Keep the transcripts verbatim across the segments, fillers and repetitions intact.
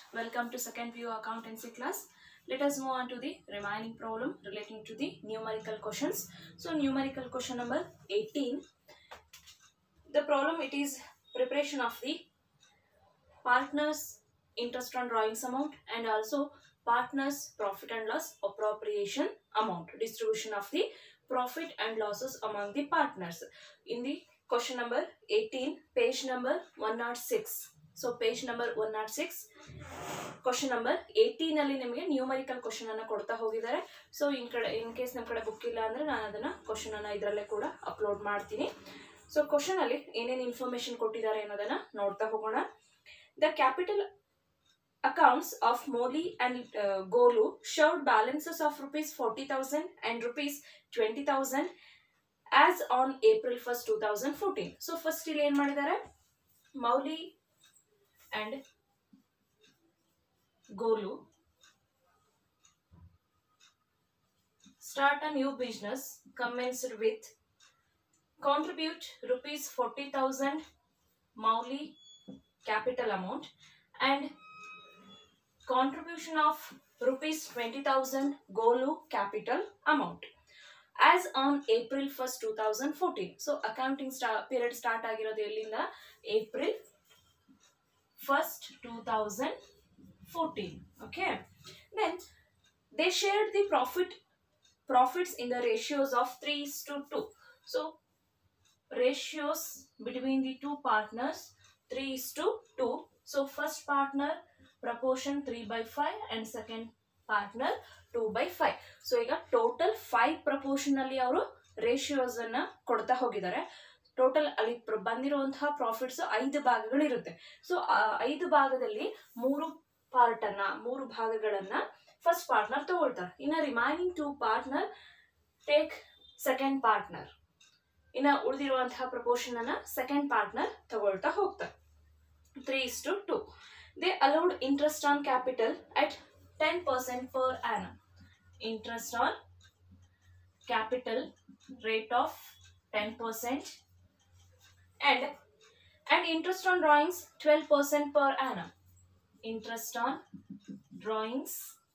Welcome to second view accountancy class. Let us move on to the remaining problem relating to the numerical questions. So numerical question number eighteen. The problem, it is preparation of the partners interest on drawings amount and also partners profit and loss appropriation amount, distribution of the profit and losses among the partners. In the question number eighteen, page number one oh six. So page number one oh six, question number eighteen ಅಲ್ಲಿ ನಿಮಗೆ numerical question ಅನ್ನ ಕೊಡ್ತಾ ಹೋಗಿದ್ದಾರೆ. So in ಕಡೆ in case ನಮ್ಮ ಕಡೆ book ಇಲ್ಲ ಅಂದ್ರೆ ನಾನು ಅದನ್ನ ಕ್ವಶನ್ ಅನ್ನ ಇದರಲ್ಲೇ ಕೂಡ ಅಪ್ಲೋಡ್ ಮಾಡ್ತೀನಿ. ಸೊ ಕ್ವಶನ್ ಅಲ್ಲಿ ಏನೇನು ಇನ್ಫಾರ್ಮೇಶನ್ ಕೊಟ್ಟಿದ್ದಾರೆ ಅನ್ನೋದನ್ನ ನೋಡ್ತಾ ಹೋಗೋಣ. The capital accounts of Moli and uh, Golu showed balances of rupees forty thousand and rupees twenty thousand as on April first two thousand fourteen. So first ಇಲ್ಲಿ ಏನು ಮಾಡಿದ್ದಾರೆ, Moli and Golu start a new business commenced with contribute rupees forty thousand Moli capital amount and contribution of rupees twenty thousand Golu capital amount as on April first two thousand fourteen. So accounting start, period start ಆಗಿರೋದು ಎಲ್ಲಿಂದ, April first two thousand fourteen. Okay, then they shared the profit profits in the ratios of three is to two. So ratios between the two partners three is to two. So first partner proportion three by five and second partner two by five. So ಈಗ total five proportion ಅಲ್ಲಿ ಅವರು ratios ಅನ್ನ ಕೊಡ್ತಾ ಹೋಗಿದ್ದಾರೆ. Total ಅಲ್ಲಿ ಬಂದಿರುವಂತಹ profits ಐದು ಭಾಗಗಳಿರುತ್ತೆ. So ಐದು ಭಾಗದಲ್ಲಿ ಮೂರು ಪಾರ್ಟ್ ಅನ್ನ ಮೂರು ಭಾಗಗಳನ್ನ ಫಸ್ಟ್ ಪಾರ್ಟ್ನರ್ ತಗೊಳ್ತಾರೆ. ಇನ್ನ remaining two partner take second partner. ಇನ್ನ ಉಳಿದಿರುವಂತಹ ಪ್ರಪೋರ್ಷನ್ ಅನ್ನ ಸೆಕೆಂಡ್ ಪಾರ್ಟ್ನರ್ ತಗೊಳ್ತಾ ಹೋಗ್ತಾರೆ. Three is to two. They allowed interest on capital at ten percent per annum. Interest on capital rate of ten percent and and interest on drawings twelve percent per annum. Interest on drawings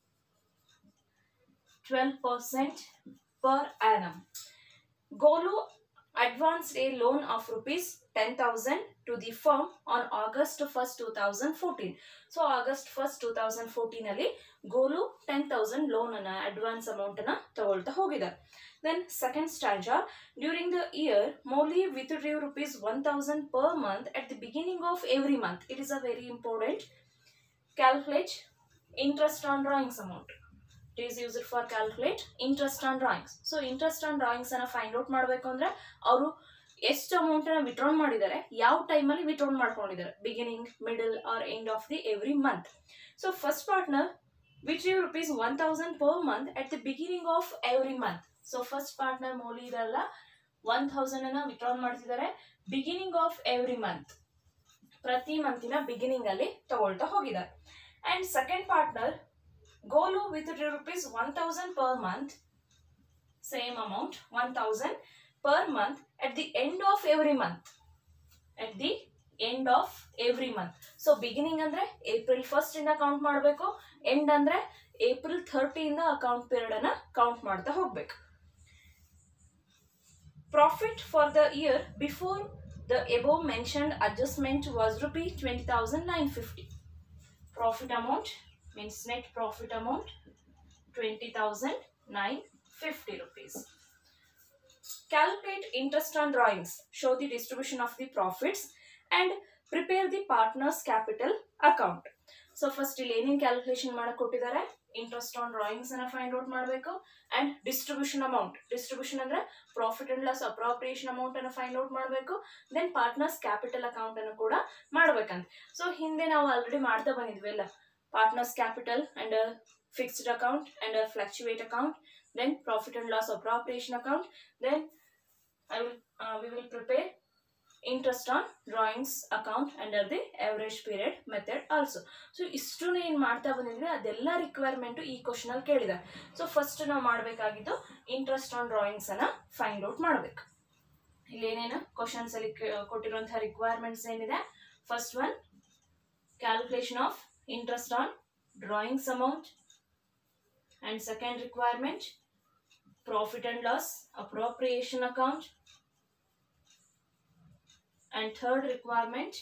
twelve percent per annum. Golu advanced a loan of rupees ten thousand to the firm on August first two thousand fourteen. So August first two thousand fourteen ಅಲ್ಲಿ Golu ten thousand loan ಅನ್ನ advance amount ಅನ್ನ ತಗೊಳ್ತಾ ಹೋಗಿದ್ದಾರೆ. Then second stanza, during the year Moli withdrew rupees one thousand per month at the beginning of every month. It is a very important. Calculate interest on drawings amount. It is used for calculate interest on drawings. So interest on drawings ಅನ್ನ find out ಮಾಡಬೇಕು ಅಂದ್ರೆ ಅವರು ಎಷ್ಟು amount ಅನ್ನ withdrawn ಮಾಡಿದ್ದಾರೆ, ಯಾವ time ಅಲ್ಲಿ withdrawn ಮಾಡ್ಕೊಂಡಿದ್ದಾರೆ, beginning, middle or end of the every month. So first partner withdrew rupees one thousand per month at the beginning of every month. So first partner Mouli ಇದೆಲ್ಲ ಒನ್ ಥೌಸಂಡ್ ಅನ್ನ withdrawn ಮಾಡ್ತಿದ್ದಾರೆ beginning of every month, ಪ್ರತಿ ಮಂತಿನ beginning ಅಲ್ಲಿ ತಗೊಳ್ತಾ ಹೋಗಿದ್ದಾರೆ. And second partner Golu withdrew rupees one thousand per month, same amount one thousand per month at the end of every month. At the end of every month. So beginning ಅಂದ್ರೆ April first ಇಂದ count ಮಾಡಬೇಕು, end ಅಂದ್ರೆ April thirty ಇಂದ account period ಅನ್ನ count ಮಾಡ್ತಾ ಹೋಗ್ಬೇಕು. Profit for the year before the above mentioned adjustment was rupees twenty thousand nine hundred fifty. Profit amount means net profit amount twenty thousand nine hundred fifty rupees. Calculate interest on drawings, show the distribution of the profits and prepare the partners capital account. So first ಇಲ್ಲಿ ಏನೇನು calculation ಮಾಡಕ್ಕೆ ಕೊಟ್ಟಿದ್ದಾರೆ, interest on drawings ಅನ್ನ find out ಮಾಡಬೇಕು and distribution amount, distribution ಅಂದ್ರೆ profit and loss appropriation amount ಅನ್ನ find out ಮಾಡಬೇಕು. Then partners capital account ಅನ್ನು ಕೂಡ ಮಾಡ್ಬೇಕಂತ. ಸೊ ಹಿಂದೆ ನಾವು ಆಲ್ರೆಡಿ ಮಾಡ್ತಾ ಬಂದಿದ್ವಿ ಎಲ್ಲ, partners capital and a fixed account and a fluctuate account, then profit and loss appropriation account, then I will uh, we will prepare interest on drawings account under the average period method also. So ಇಷ್ಟು ಏನು ಮಾಡ್ತಾ ಬಂದಿದ್ವಿ ಅದೆಲ್ಲ requirement ಈ question ಅಲ್ಲಿ ಕೇಳಿದ್ದಾರೆ. So first ನಾವು ಮಾಡಬೇಕಾಗಿದ್ದು ಇಂಟ್ರೆಸ್ಟ್ ಆನ್ ಡ್ರಾಯಿಂಗ್ಸ್ ಅನ್ನ ಫೈಂಡ್ ಔಟ್ ಮಾಡಬೇಕು. ಇಲ್ಲಿ ಏನೇನು ಕ್ವಶನ್ಸ್ ಅಲ್ಲಿ ಕೊಟ್ಟಿರುವಂತಹ ರಿಕ್ವೈರ್ಮೆಂಟ್ಸ್ ಏನಿದೆ, first one calculation of interest on drawings amount. And second requirement, profit and loss appropriation account. And third requirement,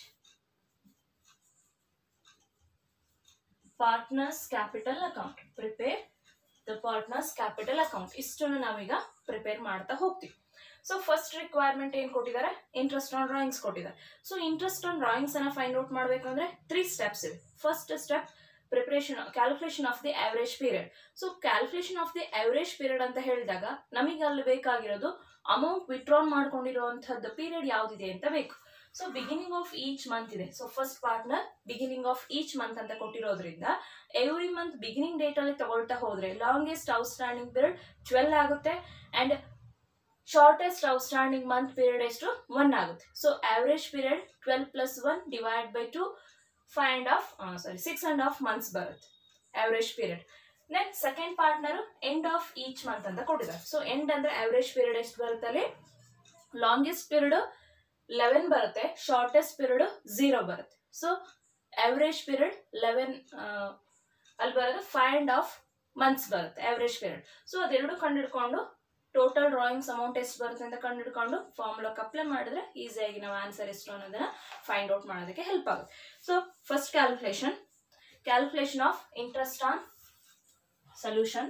partners capital account. Prepare the partners capital account. ಇಷ್ಟನ್ನು ನಾವೀಗ prepare ಮಾಡ್ತಾ ಹೋಗ್ತೀವಿ. ಸೊ ಫಸ್ಟ್ ರಿಕ್ವೈರ್ಮೆಂಟ್ ಏನ್ ಕೊಟ್ಟಿದ್ದಾರೆ, interest on drawings ಕೊಟ್ಟಿದ್ದಾರೆ. So interest on drawings ಅನ್ನ find out ಮಾಡ್ಬೇಕಂದ್ರೆ three steps ಇದೆ. First step preparation calculation of the average period. So calculation of the average period ಅಂತ ಹೇಳಿದಾಗ ನಮಗೆ ಅಲ್ಲಿ ಬೇಕಾಗಿರೋದು ಅಮೌಂಟ್ ವಿತ್ಡ್ರಾನ್ ಮಾಡ್ಕೊಂಡಿರುವಂತಹದ್ದು ಪೀರಿಯಡ್ ಯಾವ್ದಿದೆ ಅಂತ ಬೇಕು. So beginning of each month ಇದೆ. So first partner beginning of each month ಅಂತ ಕೊಟ್ಟಿರೋದ್ರಿಂದ ಎವ್ರಿ ಮಂತ್ ಬಿಗಿನಿಂಗ್ ಡೇಟ್ ಅಲ್ಲಿ ತಗೊಳ್ತಾ ಹೋದ್ರೆ ಲಾಂಗೆಸ್ಟ್ ಔಟ್ಸ್ಟ್ಯಾಂಡಿಂಗ್ ಪೀರಿಯಡ್ ಟ್ವೆಲ್ ಆಗುತ್ತೆ and shortest outstanding month period ಎಷ್ಟು ಒನ್ ಆಗುತ್ತೆ. So average period twelve plus one divide by two five and half sorry six and half months ಬರುತ್ತೆ average period. Next second partner end of each month ಅಂತ ಕೊಟ್ಟಿದ್ದಾರೆ. So end ಅಂದ್ರೆ average period ಎಷ್ಟು ಬರುತ್ತೆ ಅಲ್ಲಿ, longest period eleven ಬರುತ್ತೆ, shortest period zero ಬರುತ್ತೆ. So average period eleven ಅಲ್ಲಿ ಬರೋದು ಫೈವ್ ಅಂಡ್ ಹಾಫ್ ಮಂತ್ಸ್ ಬರುತ್ತೆ ಆವರೇಜ್ ಪೀರಿಯಡ್. ಸೊ ಅದೆರಡು ಕಂಡಿಡ್ಕೊಂಡು ಟೋಟಲ್ ಡ್ರಾಯಿಂಗ್ಸ್ ಅಮೌಂಟ್ ಎಷ್ಟು ಬರುತ್ತೆ ಅಂತ ಕಂಡಿಡ್ಕೊಂಡು ಫಾರ್ಮುಲಾಕ್ಕೆ ಅಪ್ಲೈ ಮಾಡಿದ್ರೆ ಈಸಿಯಾಗಿ ನಾವು ಆನ್ಸರ್ ಎಷ್ಟು ಅನ್ನೋದನ್ನ ಫೈಂಡ್ ಔಟ್ ಮಾಡೋದಕ್ಕೆ ಹೆಲ್ಪ್ ಆಗುತ್ತೆ. So first calculation calculation of interest on solution.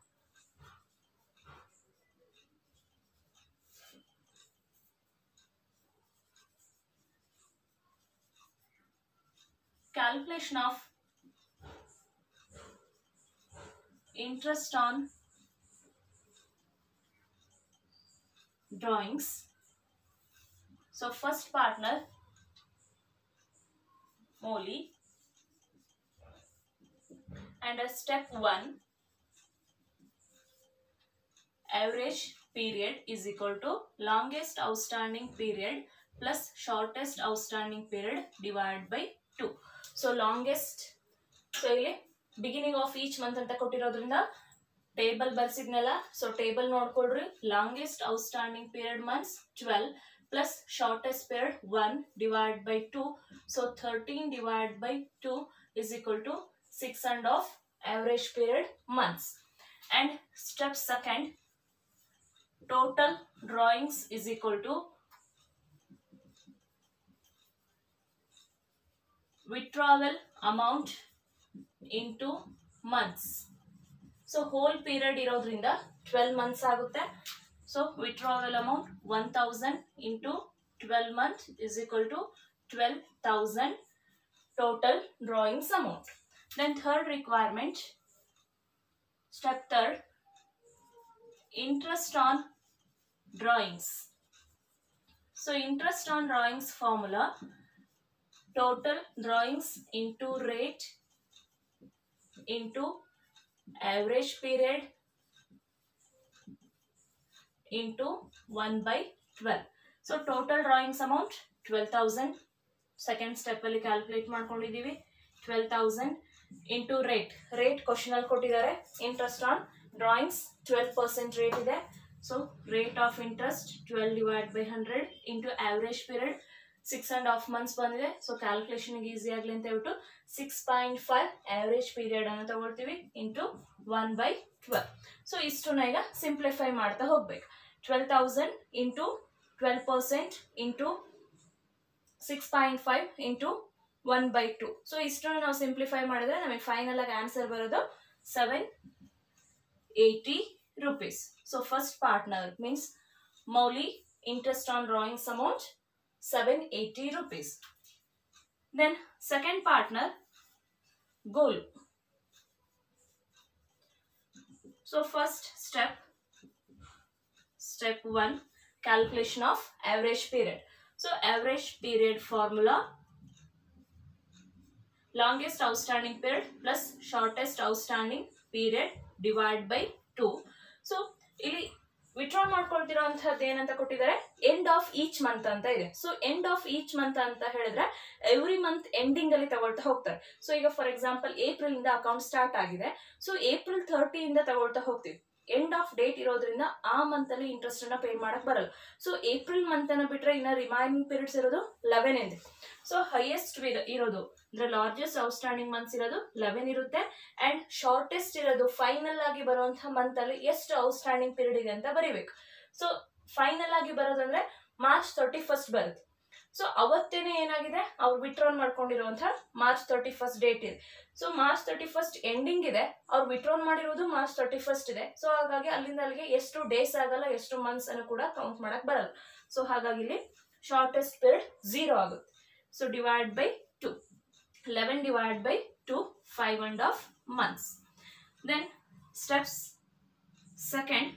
Calculation of interest on drawings. So first partner Molly and a step one average period is equal to longest outstanding period plus shortest outstanding period divided by two. So longest, so ಇಲ್ಲಿ beginning of each month ಅಂತ ಕೊಟ್ಟಿರೋದ್ರಿಂದ table ಬರ್ಸಿದ್ನಲ್ಲ, so table ನೋಡ್ಕೊಳ್ರಿ. Longest outstanding period months twelve plus shortest period one divide by two. So thirteen divide by two is equal to six and half average period months. And step second, total drawings is equal to withdrawal amount into months. So whole period irodrinda twelve months agutte. So withdrawal amount one thousand into twelve months is equal to twelve thousand total drawings amount. Then third requirement, step third, interest on drawings. So interest on drawings formula, total drawings into rate into average period into one by twelve. So total drawings amount twelve thousand. Second step alli calculate ಮಾಡ್ಕೊಂಡಿದ್ದೀವಿ. twelve thousand into rate. Rate question ಅಲ್ಲಿ ಕೊಟ್ಟಿದ್ದಾರೆ. Interest on drawings twelve percent rate ಇದೆ. So rate of interest twelve divided by one hundred into average period six and half months ಬಂದಿದೆ. So calculation easy ಆಗಲಿ ಅಂತ ಹೇಳ್ಬಿಟ್ಟು six point five average period ಅನ್ನು ತಗೊಳ್ತೀವಿ into one by twelve. So ಇಷ್ಟನ್ನ ಈಗ simplify ಮಾಡ್ತಾ ಹೋಗ್ಬೇಕು. Twelve thousand into twelve percent into six point five into one by two. So ಇಷ್ಟನ್ನು ನಾವು ಸಿಂಪ್ಲಿಫೈ ಮಾಡಿದ್ರೆ ನಮಗೆ ಫೈನಲ್ ಆಗಿ ಆನ್ಸರ್ ಬರೋದು seven eighty rupees. So first partner means Mouli interest on drawings amount seven hundred eighty rupees. Then second partner Golu. So first step, step one, calculation of average period. So average period formula, longest outstanding period plus shortest outstanding period divided by two. So ಇಲ್ಲಿ withdraw ಮಾಡ್ಕೊಳ್ತಿರೋಂಥದ್ದು ಏನಂತ ಕೊಟ್ಟಿದ್ದಾರೆ, end of each month ಅಂತ ಇದೆ. So end of each month ಅಂತ ಹೇಳಿದ್ರೆ every month ending ಅಲ್ಲಿ ತಗೊಳ್ತಾ ಹೋಗ್ತಾರೆ. ಸೊ ಈಗ ಫಾರ್ ಎಕ್ಸಾಂಪಲ್ ಏಪ್ರಿಲ್ ಇಂದ ಅಕೌಂಟ್ ಸ್ಟಾರ್ಟ್ ಆಗಿದೆ. ಸೊ ಏಪ್ರಿಲ್ ಥರ್ಟಿ ಇಂದ ತಗೊಳ್ತಾ ಹೋಗ್ತೀವಿ. ಎಂಡ್ ಆಫ್ ಡೇಟ್ ಇರೋದ್ರಿಂದ ಆ ಮಂತ್ ಅಲ್ಲಿ ಇಂಟ್ರೆಸ್ಟ್ ಅನ್ನ ಪೇ ಮಾಡಕ್ ಬರಲ್ಲ. ಸೊ ಏಪ್ರಿಲ್ ಮಂತ್ ಅನ್ನ ಬಿಟ್ರೆ ಇನ್ನ ರಿಮೈನಿಂಗ್ ಪೀರಿಯಡ್ಸ್ ಇರೋದು ಲೆವೆನ್ ಇದೆ. ಸೊ ಹೈಯೆಸ್ಟ್ ಇರೋದು ಅಂದ್ರೆ ಲಾರ್ಜೆಸ್ಟ್ ಔಟ್ಸ್ಟ್ಯಾಂಡಿಂಗ್ ಮಂತ್ಸ್ ಇರೋದು ಲೆವೆನ್ ಇರುತ್ತೆ. ಅಂಡ್ ಶಾರ್ಟೆಸ್ಟ್ ಇರೋದು ಫೈನಲ್ ಆಗಿ ಬರುವಂತಹ ಮಂತ್ ಅಲ್ಲಿ ಎಷ್ಟು ಔಟ್ಸ್ಟ್ಯಾಂಡಿಂಗ್ ಪೀರಿಯಡ್ ಇದೆ ಅಂತ ಬರೀಬೇಕು. ಸೊ ಫೈನಲ್ ಆಗಿ ಬರೋದಂದ್ರೆ ಮಾರ್ಚ್ ತರ್ಟಿ ಫಸ್ಟ್ ಬರುತ್ತೆ. ಸೊ ಅವತ್ತೇನೆ ಏನಾಗಿದೆ ಅವ್ರು ವಿಡ್ರಾನ್ ಮಾಡ್ಕೊಂಡಿರುವಂತಹ ಮಾರ್ಚ್ ತರ್ಟಿ ಫಸ್ಟ್ ಡೇಟ್ ಇದೆ. So March thirty first ending ಇದೆ, ಅವ್ರು ವಿಡ್ರಾನ್ ಮಾಡಿರೋದು ಮಾರ್ಚ್ ತರ್ಟಿ ಫಸ್ಟ್ ಇದೆ. ಸೊ ಹಾಗಾಗಿ ಅಲ್ಲಿಂದ ಅಲ್ಲಿಗೆ ಎಷ್ಟು ಡೇಸ್ ಆಗಲ್ಲ, ಎಷ್ಟು ಮಂತ್ಸ್ ಅನ್ನು ಕೂಡ ಕೌಂಟ್ ಮಾಡಕ್ ಬರಲ್ಲ. ಸೊ ಹಾಗಾಗಿ ಇಲ್ಲಿ ಶಾರ್ಟೆಸ್ಟ್ ಪೀರಿಯಡ್ ಝೀರೋ ಆಗುತ್ತೆ. So divide by two, eleven divide by two, five and half months. Then steps second,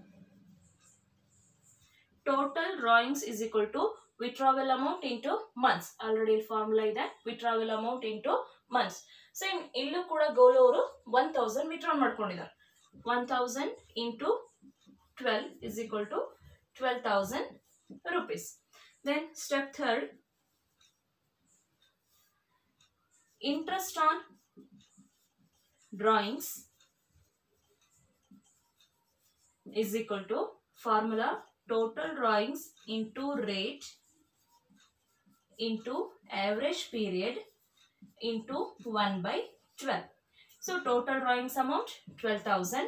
total drawings is equal to withdrawal amount into months. Already formula ಇದೆ, withdrawal amount into months. So ಇಲ್ಲೂ ಕೂಡ ಗೋಲು ಅವರು one thousand withdraw ಮಾಡ್ಕೊಂಡಿದ್ದಾರೆ. One thousand into twelve is equal to twelve thousand rupees. Then step third, interest on drawings is equal to formula total drawings into rate into average period into one by twelve. So total drawings amount twelve thousand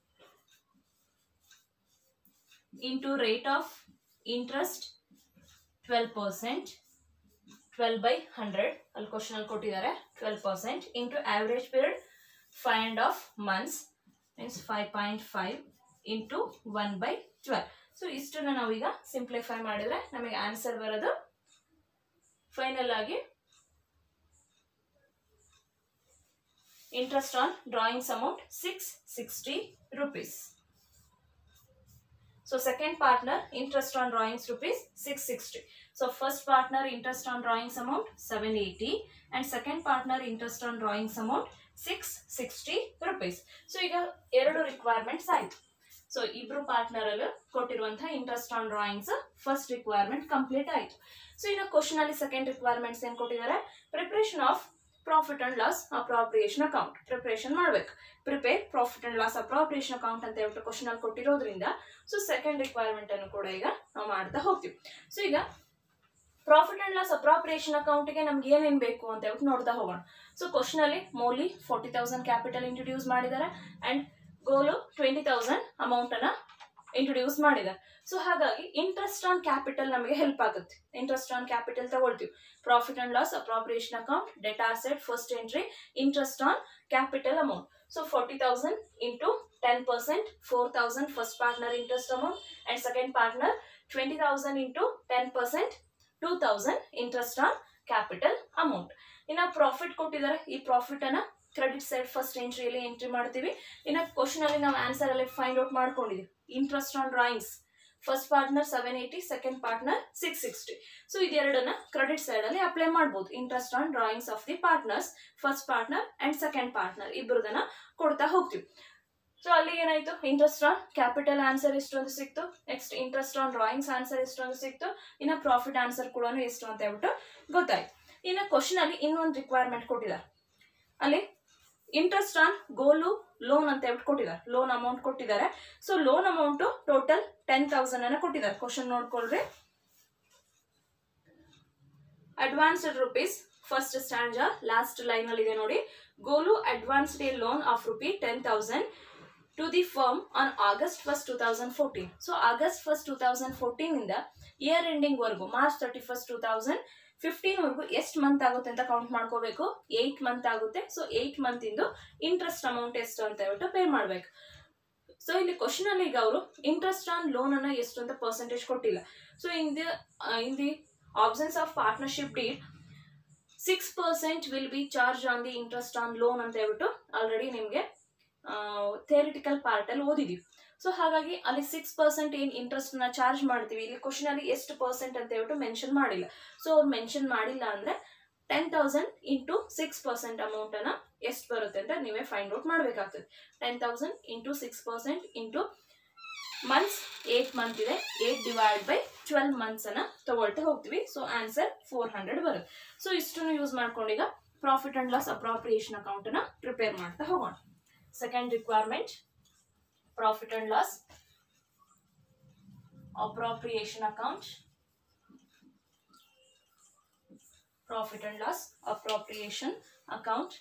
into rate of interest twelve percent, twelve by one hundred, al question al kottidare twelve percent into average period five and half months means five point five into one by twelve. So ಇಷ್ಟನ್ನ ನಾವೀಗ simplify ಮಾಡಿದ್ರೆ ನಮಗೆ answer ಬರೋದು final ಆಗಿ interest on drawings amount six sixty rupees. So second partner interest on drawings rupees six sixty. So first partner interest on drawings amount seven eighty and second partner interest on drawings amount six sixty rupees. So ಈಗ ಎರಡು requirements ಆಯ್ತು. So ಇಬ್ರು partner ಅಲ್ಲಿ ಕೊಟ್ಟಿರುವಂತಹ interest on drawings first requirement complete ಆಯ್ತು. So ಇನ್ನು question ಅಲ್ಲಿ second requirements ಏನ್ ಕೊಟ್ಟಿದ್ದಾರೆ, preparation of profit and loss appropriation account preparation ಮಾಡ್ಬೇಕು. Prepare profit and loss appropriation account ಅಂತ ಹೇಳ್ಬಿಟ್ಟು ಕ್ವಶನ್ ಅಲ್ಲಿ ಕೊಟ್ಟಿರೋದ್ರಿಂದ ಸೊ ಸೆಕೆಂಡ್ ರಿಕ್ವೈರ್ಮೆಂಟ್ ಅನ್ನು ಕೂಡ ಈಗ ನಾವು ಮಾಡ್ತಾ ಹೋಗ್ತೀವಿ. ಸೊ ಈಗ ಪ್ರಾಫಿಟ್ ಅಂಡ್ ಲಾಸ್ ಅಪ್ರಾಪ್ರಿಯೇಷನ್ ಅಕೌಂಟ್ಗೆ ನಮ್ಗೆ ಏನೇನ್ ಬೇಕು ಅಂತ ಹೇಳ್ಬಿಟ್ಟು ನೋಡ್ತಾ ಹೋಗೋಣ. ಸೊ ಕ್ವಶನ್ ಅಲ್ಲಿ Moli forty thousand capital introduce ಮಾಡಿದ್ದಾರೆ and Golu twenty thousand amount ಅನ್ನ ಇಂಟ್ರೊಡ್ಯೂಸ್ ಮಾಡಿದ್ದಾರೆ. ಸೊ ಹಾಗಾಗಿ ಇಂಟ್ರೆಸ್ಟ್ ಆನ್ ಕ್ಯಾಪಿಟಲ್ ನಮಗೆ ಹೆಲ್ಪ್ ಆಗುತ್ತೆ. ಇಂಟ್ರೆಸ್ಟ್ ಆನ್ ಕ್ಯಾಪಿಟಲ್ ತಗೊಳ್ತೀವಿ. Profit and loss appropriation account, data asset, first entry, interest on capital amount. So forty thousand into ten percent, four thousand first partner interest amount and second partner twenty thousand into ten percent, two thousand interest on capital amount. ಇನ್ನ profit ಕೊಟ್ಟಿದ್ದಾರೆ, ಈ profit ಅನ್ನ credit side first ಎಂಟ್ರಿಯಲ್ಲಿ entry ಮಾಡ್ತೀವಿ. ಇನ್ನು question ಅಲ್ಲಿ ನಾವು answer ಅಲ್ಲಿ ಫೈಂಡ್ ಔಟ್ ಮಾಡ್ಕೊಂಡಿದೀವಿ. Interest on drawings first partner seven eighty, second partner six sixty. So ಇದೆರಡನ್ನ ಕ್ರೆಡಿಟ್ ಸೈಡ್ ಅಲ್ಲಿ ಅಪ್ಲೈ ಮಾಡಬಹುದು. Interest on drawings of the partners, first partner and second partner ಇಬ್ಬರದನ್ನ ಕೊಡ್ತಾ ಹೋಗ್ತೀವಿ. ಸೊ ಅಲ್ಲಿ ಏನಾಯ್ತು, ಇಂಟ್ರೆಸ್ಟ್ ಆನ್ ಕ್ಯಾಪಿಟಲ್ ಆನ್ಸರ್ ಎಷ್ಟು ಅಂತ ಸಿಕ್ತು, next interest on drawings answer ಎಷ್ಟು ಅಂತ ಸಿಕ್ತು, ಇನ್ನು ಪ್ರಾಫಿಟ್ ಆನ್ಸರ್ ಕೂಡ ಎಷ್ಟು ಅಂತ ಹೇಳ್ಬಿಟ್ಟು ಗೊತ್ತಾಯ್ತು. ಇನ್ನು ಕ್ವಶನ್ ಅಲ್ಲಿ ಇನ್ನೊಂದು ರಿಕ್ವೈರ್ಮೆಂಟ್ ಕೊಟ್ಟಿದ್ದಾರೆ. ಅಲ್ಲಿ ಇಂಟ್ರೆಸ್ಟ್ ಆನ್ ಗೋಲು ಲೋನ್ ಅಂತ ಹೇಳ್ಬಿಟ್ಟು ಕೊಟ್ಟಿದ್ದಾರೆ, ಲೋನ್ ಅಮೌಂಟ್ ಕೊಟ್ಟಿದ್ದಾರೆ. So loan amount total ten thousand ಅನ್ನ ಕೊಟ್ಟಿದ್ದಾರೆ. ಕ್ವಶನ್ ನೋಡ್ಕೊಳ್ರಿ. Advanced rupees first stanza last line ಅಲ್ಲಿ ಇದೆ ನೋಡಿ. Golu advanced a loan of rupee ten thousand to the firm on August first two thousand fourteen. So August first two thousand fourteen ಇಂದ year ending ವರ್ಗು March thirty first two thousand fifteen ವರ್ಗು ಎಷ್ಟು month ಆಗುತ್ತೆ ಅಂತ count ಮಾಡ್ಕೋಬೇಕು. Eight month ಆಗುತ್ತೆ. So eight month ಇಂದು interest amount ಎಷ್ಟು ಅಂತ ಹೇಳ್ಬಿಟ್ಟು ಪೇ ಮಾಡ್ಬೇಕು. ಸೊ ಇಲ್ಲಿ ಕ್ವಶನ್ ಅಲ್ಲಿ ಈಗ ಅವರು ಇಂಟ್ರೆಸ್ಟ್ ಆನ್ ಲೋನ್ ಅನ್ನ ಎಷ್ಟು ಅಂತ ಪರ್ಸೆಂಟೇಜ್ ಕೊಟ್ಟಿಲ್ಲ. So in the in the absence of partnership deed six percent will be charge on the interest on loan ಅಂತ ಹೇಳ್ಬಿಟ್ಟು ಆಲ್ರೆಡಿ ನಿಮ್ಗೆ ಥಿಯರಿಟಿಕಲ್ ಪಾರ್ಟ್ ಅಲ್ಲಿ ಓದಿದೀವಿ. ಸೊ ಹಾಗಾಗಿ ಅಲ್ಲಿ ಸಿಕ್ಸ್ ಪರ್ಸೆಂಟ್ ಏನ್ ಇಂಟ್ರೆಸ್ಟ್ ನ ಚಾರ್ಜ್ ಮಾಡ್ತೀವಿ. ಇಲ್ಲಿ ಕ್ವಶನ್ ಅಲ್ಲಿ ಎಷ್ಟು ಪರ್ಸೆಂಟ್ ಅಂತ ಹೇಳ್ಬಿಟ್ಟು ಮೆನ್ಷನ್ ಮಾಡಿಲ್ಲ. ಸೊ ಅವ್ರು ಮೆನ್ಷನ್ ಮಾಡಿಲ್ಲ ಅಂದ್ರೆ ten thousand into six percent amount ಅನ್ನ ಎಷ್ಟು ಬರುತ್ತೆ ಅಂತ ನೀವೇ ಫೈಂಡ್ ಔಟ್ ಮಾಡ್ಬೇಕಾಗ್ತದೆ. Ten thousand into six percent into months, eight month ಇದೆ, eight divide by twelve months ಅನ್ನ ತಗೊಳ್ತಾ ಹೋಗ್ತೀವಿ. ಸೊ ಆನ್ಸರ್ ಫೋರ್ ಹಂಡ್ರೆಡ್ ಬರುತ್ತೆ. ಸೊ ಇಷ್ಟನ್ನು ಯೂಸ್ ಮಾಡ್ಕೊಂಡೀಗ profit and loss appropriation account ಅನ್ನ ಪ್ರಿಪೇರ್ ಮಾಡ್ತಾ ಹೋಗೋಣ. Second requirement, Profit and loss appropriation account, profit and loss appropriation account.